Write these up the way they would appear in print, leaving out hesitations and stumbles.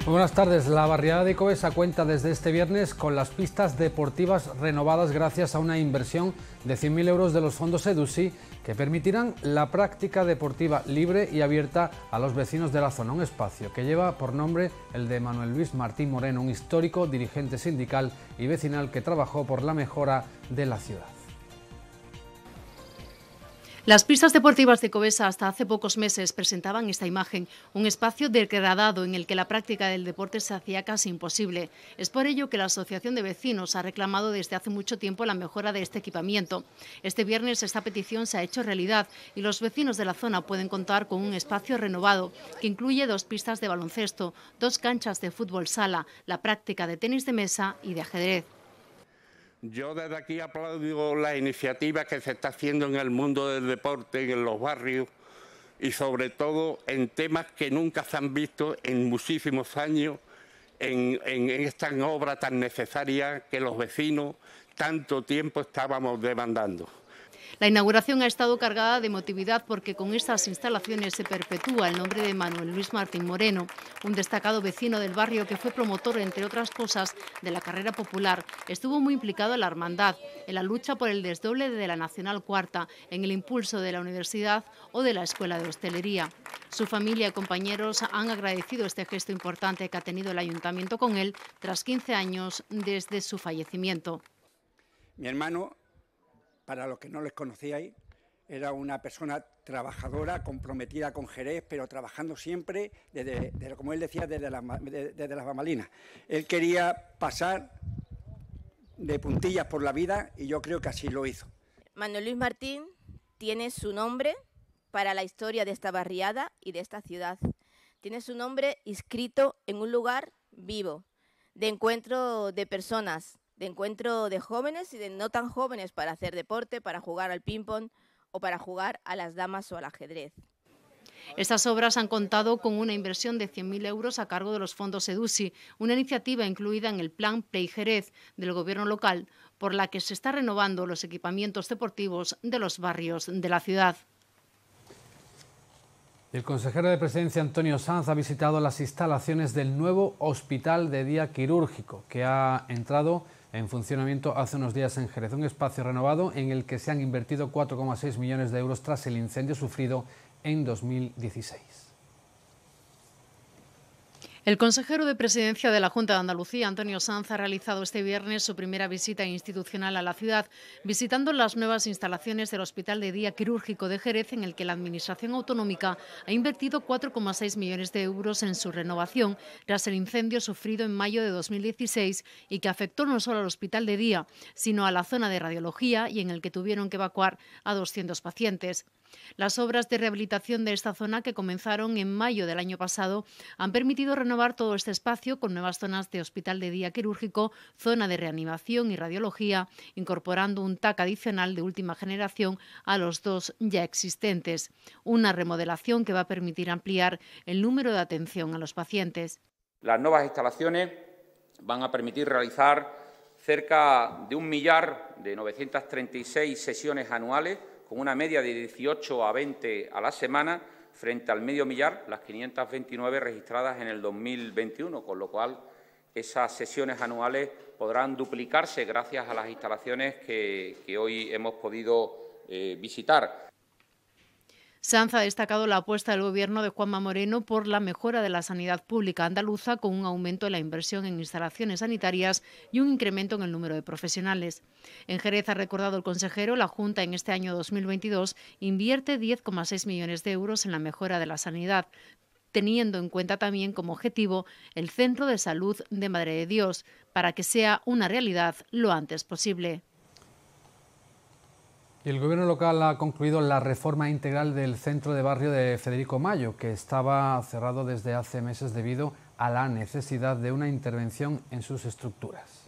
Muy buenas tardes. La barriada de Covesa cuenta desde este viernes con las pistas deportivas renovadas gracias a una inversión de 100.000 euros de los fondos EDUSI que permitirán la práctica deportiva libre y abierta a los vecinos de la zona. Un espacio que lleva por nombre el de Manuel Luis Martín Moreno, un histórico dirigente sindical y vecinal que trabajó por la mejora de la ciudad. Las pistas deportivas de Covesa hasta hace pocos meses presentaban esta imagen, un espacio degradado en el que la práctica del deporte se hacía casi imposible. Es por ello que la Asociación de Vecinos ha reclamado desde hace mucho tiempo la mejora de este equipamiento. Este viernes esta petición se ha hecho realidad y los vecinos de la zona pueden contar con un espacio renovado que incluye 2 pistas de baloncesto, 2 canchas de fútbol sala, la práctica de tenis de mesa y de ajedrez. Yo desde aquí aplaudo la iniciativa que se está haciendo en el mundo del deporte, en los barrios y sobre todo en temas que nunca se han visto en muchísimos años, en esta obra tan necesaria que los vecinos tanto tiempo estábamos demandando. La inauguración ha estado cargada de emotividad porque con estas instalaciones se perpetúa el nombre de Manuel Luis Martín Moreno, un destacado vecino del barrio que fue promotor, entre otras cosas, de la carrera popular. Estuvo muy implicado en la hermandad, en la lucha por el desdoble de la Nacional Cuarta, en el impulso de la universidad o de la Escuela de Hostelería. Su familia y compañeros han agradecido este gesto importante que ha tenido el ayuntamiento con él tras 15 años desde su fallecimiento. Mi hermano, para los que no les conocíais, era una persona trabajadora, comprometida con Jerez, pero trabajando siempre, como él decía, desde las bambalinas. Él quería pasar de puntillas por la vida y yo creo que así lo hizo. Manuel Luis Martín tiene su nombre para la historia de esta barriada y de esta ciudad. Tiene su nombre inscrito en un lugar vivo, de encuentro de personas, de encuentro de jóvenes y de no tan jóvenes para hacer deporte, para jugar al ping-pong o para jugar a las damas o al ajedrez. Estas obras han contado con una inversión de 100.000 euros a cargo de los fondos EDUSI, una iniciativa incluida en el Plan Play Jerez del Gobierno local, por la que se está renovando los equipamientos deportivos de los barrios de la ciudad. El consejero de Presidencia, Antonio Sanz, ha visitado las instalaciones del nuevo Hospital de Día Quirúrgico, que ha entrado en funcionamiento hace unos días en Jerez, un espacio renovado en el que se han invertido 4,6 millones de euros tras el incendio sufrido en 2016. El consejero de Presidencia de la Junta de Andalucía, Antonio Sanz, ha realizado este viernes su primera visita institucional a la ciudad, visitando las nuevas instalaciones del Hospital de Día Quirúrgico de Jerez, en el que la Administración autonómica ha invertido 4,6 millones de euros en su renovación tras el incendio sufrido en mayo de 2016 y que afectó no solo al Hospital de Día, sino a la zona de radiología y en el que tuvieron que evacuar a 200 pacientes. Las obras de rehabilitación de esta zona, que comenzaron en mayo del año pasado, han permitido renovar todo este espacio con nuevas zonas de hospital de día quirúrgico, zona de reanimación y radiología, incorporando un TAC adicional de última generación a los 2 ya existentes. Una remodelación que va a permitir ampliar el número de atención a los pacientes. Las nuevas instalaciones van a permitir realizar cerca de 1.936.000 sesiones anuales, con una media de 18 a 20 a la semana, frente al medio millar, las 529 registradas en el 2021, con lo cual esas sesiones anuales podrán duplicarse gracias a las instalaciones que hoy hemos podido visitar. Sanz ha destacado la apuesta del Gobierno de Juanma Moreno por la mejora de la sanidad pública andaluza, con un aumento en la inversión en instalaciones sanitarias y un incremento en el número de profesionales. En Jerez, ha recordado el consejero, la Junta en este año 2022 invierte 10,6 millones de euros en la mejora de la sanidad, teniendo en cuenta también como objetivo el Centro de Salud de Madre de Dios, para que sea una realidad lo antes posible. Y el Gobierno local ha concluido la reforma integral del centro de barrio de Federico Mayo, que estaba cerrado desde hace meses debido a la necesidad de una intervención en sus estructuras.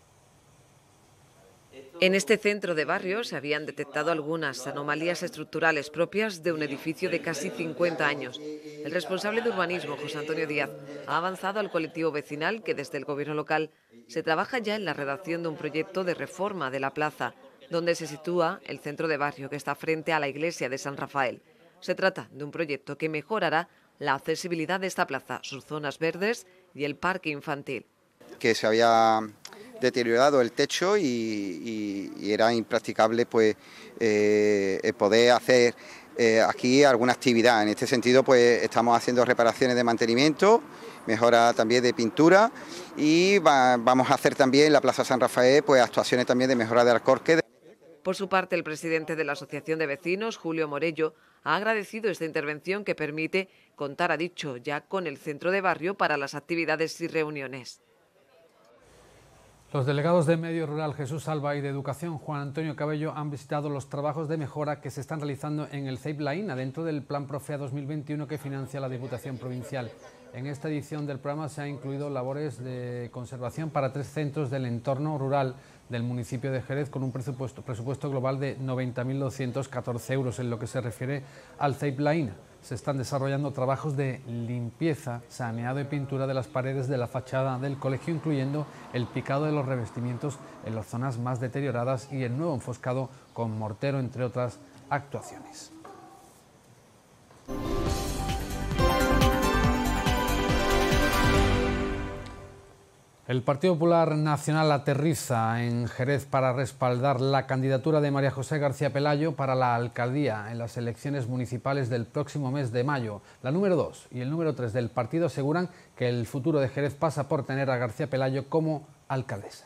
En este centro de barrio se habían detectado algunas anomalías estructurales propias de un edificio de casi 50 años. El responsable de urbanismo, José Antonio Díaz, ha avanzado al colectivo vecinal que desde el Gobierno local se trabaja ya en la redacción de un proyecto de reforma de la plaza, donde se sitúa el centro de barrio, que está frente a la iglesia de San Rafael. Se trata de un proyecto que mejorará la accesibilidad de esta plaza, sus zonas verdes y el parque infantil. Que se había deteriorado el techo y era impracticable pues poder hacer aquí alguna actividad. En este sentido pues estamos haciendo reparaciones de mantenimiento, mejora también de pintura y vamos a hacer también en la Plaza San Rafael pues actuaciones también de mejora de alcorque. Por su parte, el presidente de la Asociación de Vecinos, Julio Morello, ha agradecido esta intervención que permite contar, ha dicho, ya con el centro de barrio para las actividades y reuniones. Los delegados de Medio Rural Jesús Alba y de Educación Juan Antonio Cabello han visitado los trabajos de mejora que se están realizando en el CEIP Laína dentro del Plan Profea 2021 que financia la Diputación Provincial. En esta edición del programa se han incluido labores de conservación para 3 centros del entorno rural del municipio de Jerez con un presupuesto global de 90.214 euros en lo que se refiere al CEIP Laína. Se están desarrollando trabajos de limpieza, saneado y pintura de las paredes de la fachada del colegio, incluyendo el picado de los revestimientos en las zonas más deterioradas y el nuevo enfoscado con mortero, entre otras actuaciones. El Partido Popular Nacional aterriza en Jerez para respaldar la candidatura de María José García Pelayo para la alcaldía en las elecciones municipales del próximo mes de mayo. La número 2 y el número 3 del partido aseguran que el futuro de Jerez pasa por tener a García Pelayo como alcaldesa.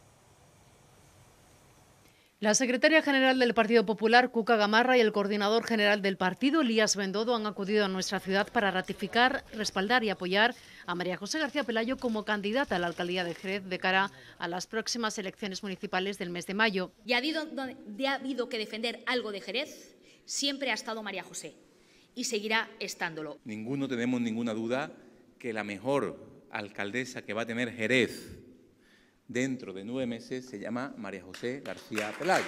La secretaria general del Partido Popular, Cuca Gamarra, y el coordinador general del partido, Elías Bendodo, han acudido a nuestra ciudad para ratificar, respaldar y apoyar a María José García Pelayo como candidata a la alcaldía de Jerez de cara a las próximas elecciones municipales del mes de mayo. Y ha habido que defender algo de Jerez, siempre ha estado María José y seguirá estándolo. Ninguno tenemos ninguna duda que la mejor alcaldesa que va a tener Jerez dentro de 9 meses se llama María José García Pelayo.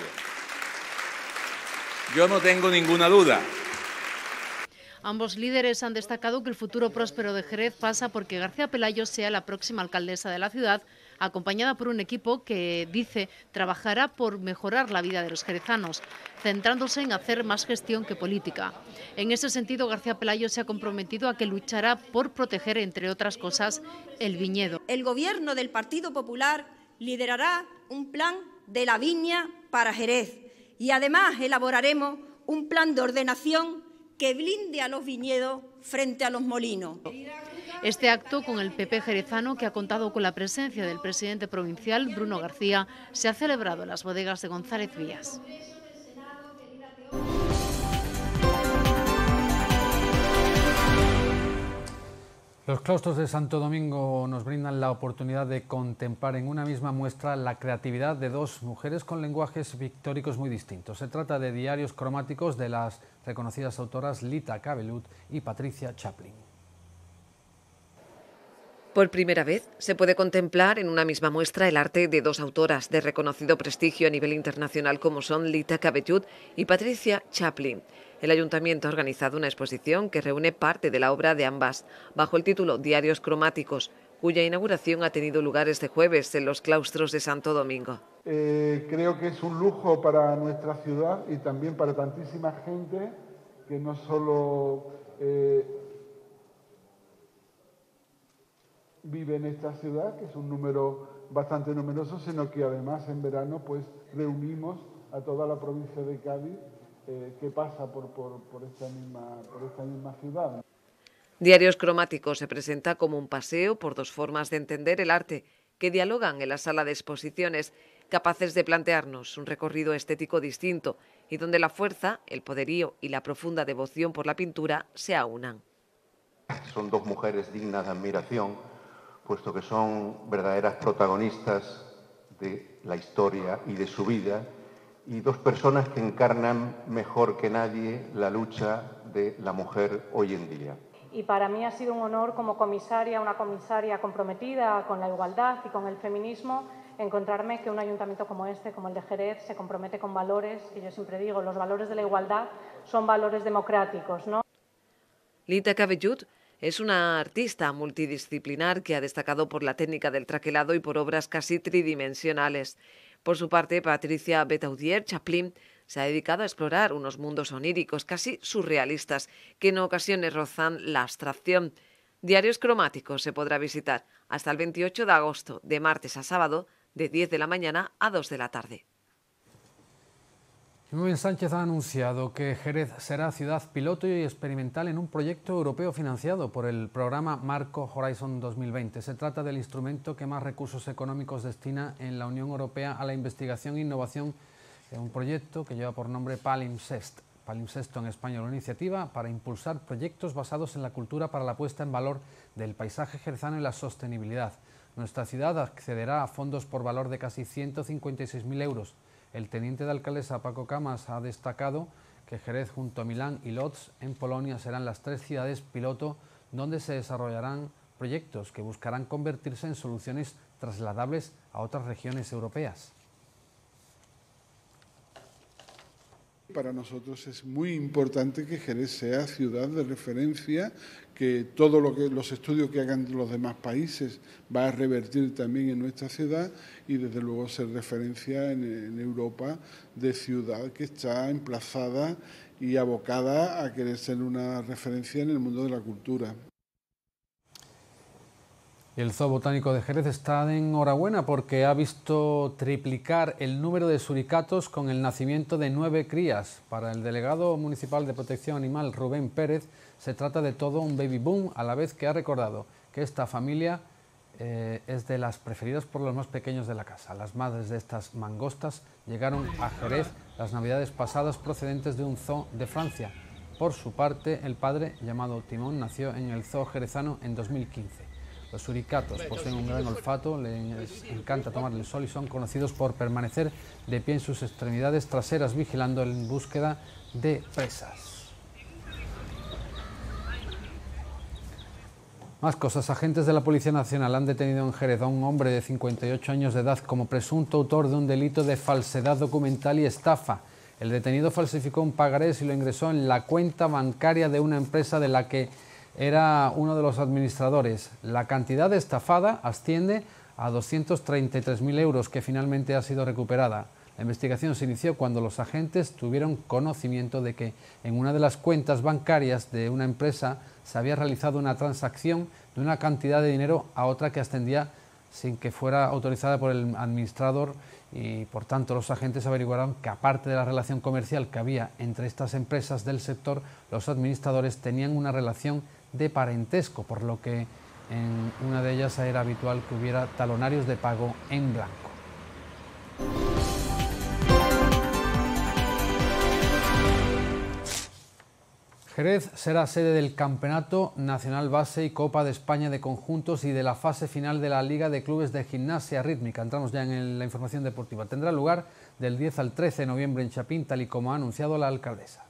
Yo no tengo ninguna duda. Ambos líderes han destacado que el futuro próspero de Jerez pasa porque García Pelayo sea la próxima alcaldesa de la ciudad, acompañada por un equipo que, dice, trabajará por mejorar la vida de los jerezanos, centrándose en hacer más gestión que política. En ese sentido, García Pelayo se ha comprometido a que luchará por proteger, entre otras cosas, el viñedo. El Gobierno del Partido Popular liderará un plan de la viña para Jerez y además elaboraremos un plan de ordenación que blinde a los viñedos frente a los molinos. Este acto, con el PP jerezano, que ha contado con la presencia del presidente provincial, Bruno García, se ha celebrado en las bodegas de González Vías. Los claustros de Santo Domingo nos brindan la oportunidad de contemplar en una misma muestra la creatividad de 2 mujeres con lenguajes pictóricos muy distintos. Se trata de diarios cromáticos de las reconocidas autoras Lita Cabelut y Patricia Chaplin. Por primera vez se puede contemplar en una misma muestra el arte de 2 autoras de reconocido prestigio a nivel internacional como son Lita Cabelut y Patricia Chaplin. El Ayuntamiento ha organizado una exposición que reúne parte de la obra de ambas, bajo el título Diarios cromáticos, cuya inauguración ha tenido lugar este jueves en los claustros de Santo Domingo. Creo que es un lujo para nuestra ciudad y también para tantísima gente que no solo vive en esta ciudad, que es un número bastante numeroso, sino que además en verano pues reunimos a toda la provincia de Cádiz que pasa por esta misma ciudad. Diarios cromáticos se presenta como un paseo por 2 formas de entender el arte que dialogan en la sala de exposiciones, capaces de plantearnos un recorrido estético distinto y donde la fuerza, el poderío y la profunda devoción por la pintura se aunan. Son 2 mujeres dignas de admiración, puesto que son verdaderas protagonistas de la historia y de su vida, y 2 personas que encarnan mejor que nadie la lucha de la mujer hoy en día. Y para mí ha sido un honor como comisaria, una comisaria comprometida con la igualdad y con el feminismo, encontrarme que un ayuntamiento como este, como el de Jerez, se compromete con valores, que yo siempre digo, los valores de la igualdad son valores democráticos, ¿no? Lita Cabelut es una artista multidisciplinar que ha destacado por la técnica del traquelado y por obras casi tridimensionales. Por su parte, Patricia Betaudier Chaplin se ha dedicado a explorar unos mundos oníricos casi surrealistas que en ocasiones rozan la abstracción. Diarios cromáticos se podrá visitar hasta el 28 de agosto, de martes a sábado, de 10 de la mañana a 2 de la tarde. Rubén Sánchez ha anunciado que Jerez será ciudad piloto y experimental en un proyecto europeo financiado por el programa Marco Horizon 2020. Se trata del instrumento que más recursos económicos destina en la Unión Europea a la investigación e innovación, un proyecto que lleva por nombre Palimpsest. Palimpsesto en español, una iniciativa para impulsar proyectos basados en la cultura para la puesta en valor del paisaje jerezano y la sostenibilidad. Nuestra ciudad accederá a fondos por valor de casi 156.000 euros. El teniente de alcaldesa Paco Camas ha destacado que Jerez junto a Milán y Lodz en Polonia serán las 3 ciudades piloto donde se desarrollarán proyectos que buscarán convertirse en soluciones trasladables a otras regiones europeas. Para nosotros es muy importante que Jerez sea ciudad de referencia, que todo los estudios que hagan los demás países va a revertir también en nuestra ciudad y desde luego ser referencia en Europa de ciudad que está emplazada y abocada a querer ser una referencia en el mundo de la cultura. El Zoo Botánico de Jerez está de enhorabuena porque ha visto triplicar el número de suricatos con el nacimiento de 9 crías. Para el delegado municipal de Protección Animal, Rubén Pérez, se trata de todo un baby boom, a la vez que ha recordado que esta familia es de las preferidas por los más pequeños de la casa. Las madres de estas mangostas llegaron a Jerez las navidades pasadas procedentes de un zoo de Francia. Por su parte, el padre, llamado Timón, nació en el zoo jerezano en 2015. Los suricatos poseen un gran olfato, les encanta tomar el sol y son conocidos por permanecer de pie en sus extremidades traseras vigilando en búsqueda de presas. Más cosas. Agentes de la Policía Nacional han detenido en Jerez a un hombre de 58 años de edad como presunto autor de un delito de falsedad documental y estafa. El detenido falsificó un pagarés y lo ingresó en la cuenta bancaria de una empresa de la que era uno de los administradores. La cantidad estafada asciende a 233.000 euros que finalmente ha sido recuperada. La investigación se inició cuando los agentes tuvieron conocimiento de que en una de las cuentas bancarias de una empresa se había realizado una transacción de una cantidad de dinero a otra que ascendía sin que fuera autorizada por el administrador y por tanto los agentes averiguaron que aparte de la relación comercial que había entre estas empresas del sector, los administradores tenían una relación de parentesco, por lo que en una de ellas era habitual que hubiera talonarios de pago en blanco. Jerez será sede del Campeonato Nacional Base y Copa de España de Conjuntos y de la fase final de la Liga de Clubes de Gimnasia Rítmica. Entramos ya en la información deportiva. Tendrá lugar del 10 al 13 de noviembre en Chapín, tal y como ha anunciado la alcaldesa.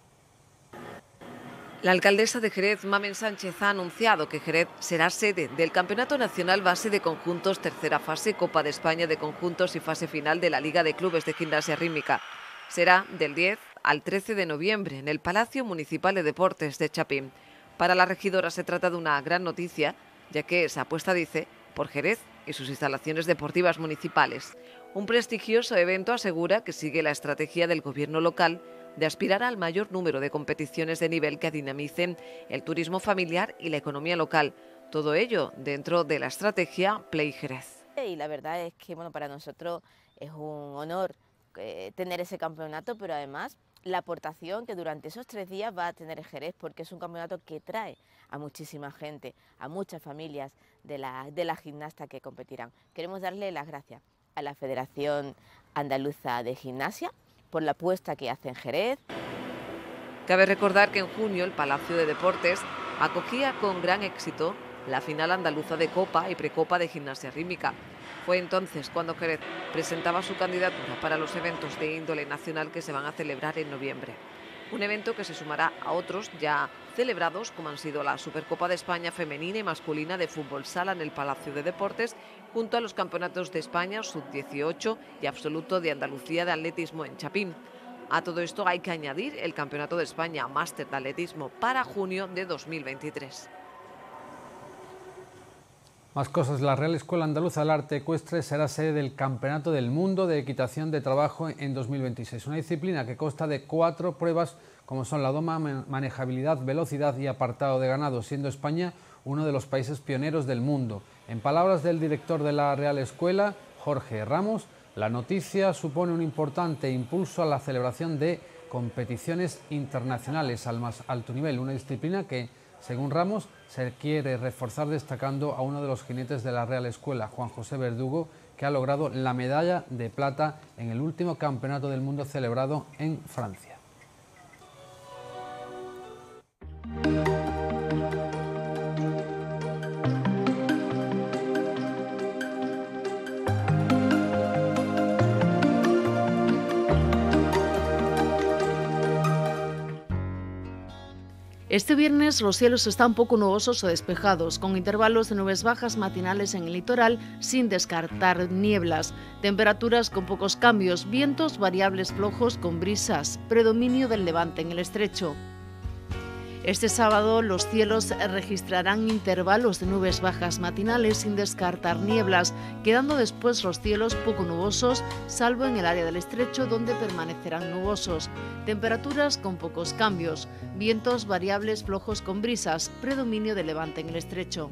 La alcaldesa de Jerez, Mamen Sánchez, ha anunciado que Jerez será sede del Campeonato Nacional Base de Conjuntos, tercera fase, Copa de España de Conjuntos y fase final de la Liga de Clubes de Gimnasia Rítmica. Será del 10 al 13 de noviembre en el Palacio Municipal de Deportes de Chapín. Para la regidora se trata de una gran noticia, ya que esa apuesta, dice, por Jerez y sus instalaciones deportivas municipales. Un prestigioso evento, asegura, que sigue la estrategia del gobierno local de aspirar al mayor número de competiciones de nivel que dinamicen el turismo familiar y la economía local. Todo ello dentro de la estrategia Play Jerez. Y la verdad es que para nosotros es un honor tener ese campeonato, pero además la aportación que durante esos 3 días va a tener Jerez, porque es un campeonato que trae a muchísima gente, a muchas familias de la gimnasta que competirán. Queremos darle las gracias a la Federación Andaluza de Gimnasia por la apuesta que hace en Jerez. Cabe recordar que en junio el Palacio de Deportes acogía con gran éxito la final andaluza de Copa y Precopa de Gimnasia Rítmica. Fue entonces cuando Jerez presentaba su candidatura para los eventos de índole nacional que se van a celebrar en noviembre. Un evento que se sumará a otros ya celebrados, como han sido la Supercopa de España femenina y masculina de fútbol sala en el Palacio de Deportes, junto a los campeonatos de España sub-18 y absoluto de Andalucía de atletismo en Chapín. A todo esto hay que añadir el Campeonato de España Máster de Atletismo para junio de 2023. Más cosas, la Real Escuela Andaluza del Arte Ecuestre será sede del Campeonato del Mundo de Equitación de Trabajo en 2026, una disciplina que consta de 4 pruebas como son la doma, manejabilidad, velocidad y apartado de ganado, siendo España uno de los países pioneros del mundo. En palabras del director de la Real Escuela, Jorge Ramos, la noticia supone un importante impulso a la celebración de competiciones internacionales al más alto nivel, una disciplina que, según Ramos, se quiere reforzar destacando a uno de los jinetes de la Real Escuela, Juan José Verdugo, que ha logrado la medalla de plata en el último Campeonato del Mundo celebrado en Francia. Este viernes los cielos están poco nubosos o despejados, con intervalos de nubes bajas matinales en el litoral, sin descartar nieblas. Temperaturas con pocos cambios, vientos variables flojos con brisas, predominio del levante en el estrecho. Este sábado los cielos registrarán intervalos de nubes bajas matinales sin descartar nieblas, quedando después los cielos poco nubosos, salvo en el área del estrecho donde permanecerán nubosos. Temperaturas con pocos cambios, vientos variables flojos con brisas, predominio de levante en el estrecho.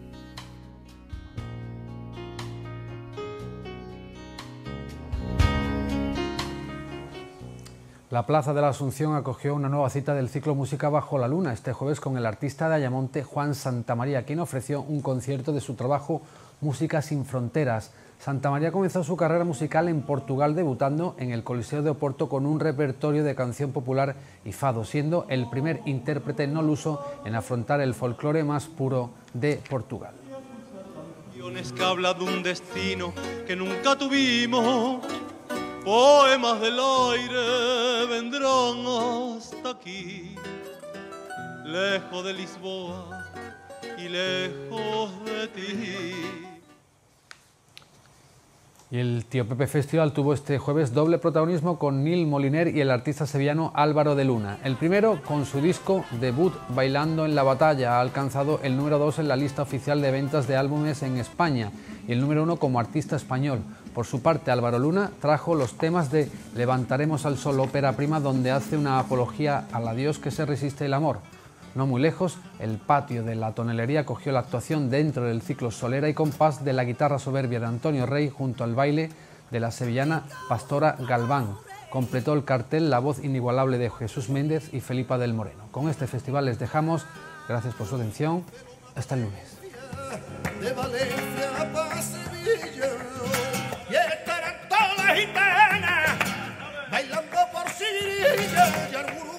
La Plaza de la Asunción acogió una nueva cita del ciclo Música bajo la luna este jueves con el artista de Ayamonte Juan Santamaría, quien ofreció un concierto de su trabajo Música sin fronteras. Santamaría comenzó su carrera musical en Portugal, debutando en el Coliseo de Oporto con un repertorio de canción popular y fado, siendo el primer intérprete no luso en afrontar el folclore más puro de Portugal. Que habla de un destino que nunca tuvimos. Poemas del aire vendrán hasta aquí, lejos de Lisboa y lejos de ti. Y el Tío Pepe Festival tuvo este jueves doble protagonismo con Nil Moliner y el artista sevillano Álvaro de Luna. El primero, con su disco debut Bailando en la Batalla, ha alcanzado el número 2 en la lista oficial de ventas de álbumes en España y el número 1 como artista español. Por su parte, Álvaro Luna trajo los temas de Levantaremos al Sol, ópera prima, donde hace una apología al adiós que se resiste el amor. No muy lejos, el patio de la Tonelería cogió la actuación dentro del ciclo Solera y Compás de la guitarra soberbia de Antonio Rey junto al baile de la sevillana Pastora Galván. Completó el cartel la voz inigualable de Jesús Méndez y Felipa del Moreno. Con este festival les dejamos. Gracias por su atención. Hasta el lunes. De Valencia para Sevilla, y estarán todas las gitanas bailando por Sevilla y algunos